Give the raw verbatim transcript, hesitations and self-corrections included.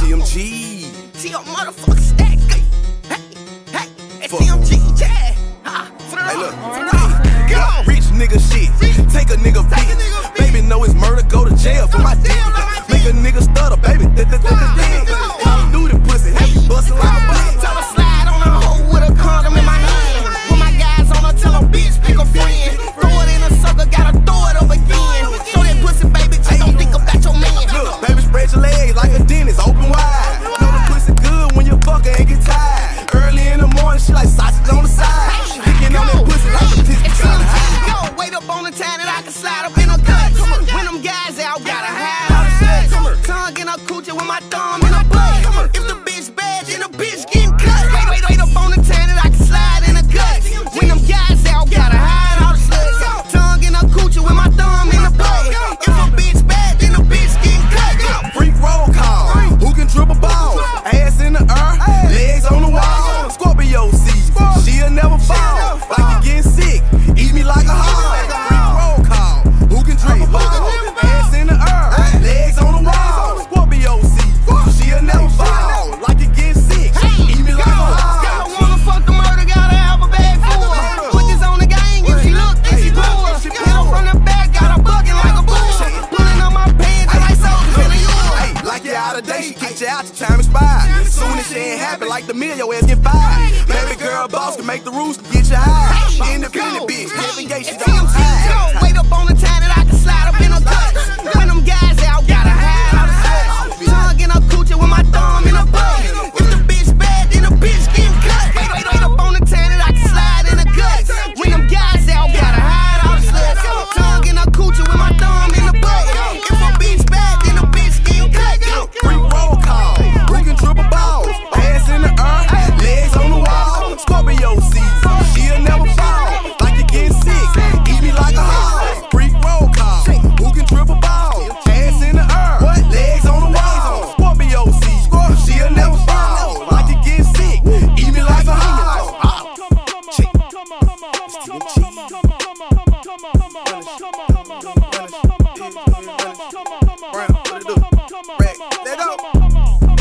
T M G. See your motherfucker stack. Hey, hey, S T M G, yeah. Ha, Hey, look. hey, come on. Rich nigga shit. Take a nigga bitch. Baby know it's murder, go to jail for my dick. Make a nigga stutter, baby. Call of Duty pussy, heavy bustin' like a bitch. Tell her slide on a hoe with a condom in my hand. Put my guys on her, tell her bitch, pick a friend. Throw it in a circle, gotta throw it up again. Show that pussy, baby, just don't think about your man. Look, baby, spread your legs like a dentist, open wide. Know the pussy good when you fuck her and get tired. Early in the morning, she like sausage on the side. Picking on that pussy like a pistol trying to hide. Yo, wait up on the time that I can slide up in her gut. When them guys out, gotta hide. Tongue in her coochie with my thumb in her butt. If the bitch bad, then the bitch getting cut. Wait, wait, wait up on the time that I can slide in her gut. When them guys out, gotta hide all the sluts. Tongue in her coochie with my thumb in her butt. If a bitch bad, then the bitch getting cut. Freak roll call, who can dribble ball? Ass in the air, legs on the wall. Scorpio season, she'll never fall. Like you getting sick, eat me like a hog. Freak roll call, who can dribble ball? Ass in the air, legs on the wall. Scorpio season, she'll never fall. Like you getting sick, eat me like a hog. Gotta wanna fuck the murder, gotta have a bag full. Put this on the gang, if she look, then she pull. Hit her from the back, got her bucking like a bull. Pulling on my pants, I like soldiers in the yard. Hey, like you out of date, she kicked you out, your time expired. Soon as she ain't happy, like the meal, your ass get fired. Baby girl boss can make the rules to get you high. Independent bitch, navigation don't hide. Wait up on the time that I can slide up in her gut. When them guys out, gotta hide all the sluts. Tongue in her coochie with my thumb in her butt. If the bitch bad, then the bitch getting cut. Wait, wait, wait up on the time that I can slide in her gut. When them guys out, gotta hide all the sluts. Tongue in her coochie with my thumb in her butt. If a bitch bad, then the bitch getting cut. Freak roll call, who can dribble balls? Ass in the air, legs on the wall. Scorpio season, she'll never fall. Like you getting sick, eat me like a hog. Freak roll call, who can dribble balls? Ass in the air, legs on the wall. Scorpio season, she'll never fall. Like you getting sick, eat me like a hog. Check. Let go.